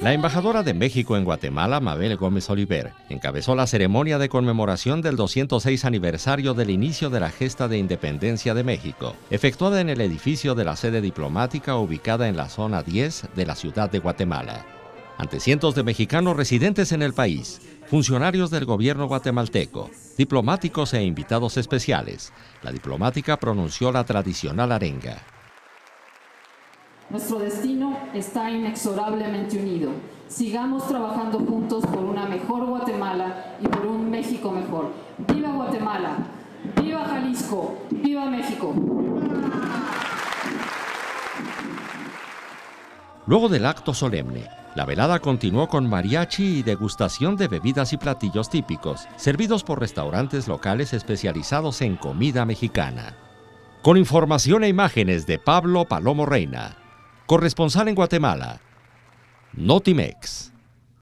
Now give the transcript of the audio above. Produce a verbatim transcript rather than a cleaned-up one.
La embajadora de México en Guatemala, Mabel Gómez Oliver, encabezó la ceremonia de conmemoración del doscientos seis aniversario del inicio de la gesta de independencia de México, efectuada en el edificio de la sede diplomática ubicada en la zona diez de la ciudad de Guatemala. Ante cientos de mexicanos residentes en el país, funcionarios del gobierno guatemalteco, diplomáticos e invitados especiales, la diplomática pronunció la tradicional arenga. Nuestro destino está inexorablemente unido. Sigamos trabajando juntos por una mejor Guatemala y por un México mejor. ¡Viva Guatemala! ¡Viva Jalisco! ¡Viva México! Luego del acto solemne, la velada continuó con mariachi y degustación de bebidas y platillos típicos, servidos por restaurantes locales especializados en comida mexicana. Con información e imágenes de Pablo Palomo Reina, corresponsal en Guatemala, Notimex.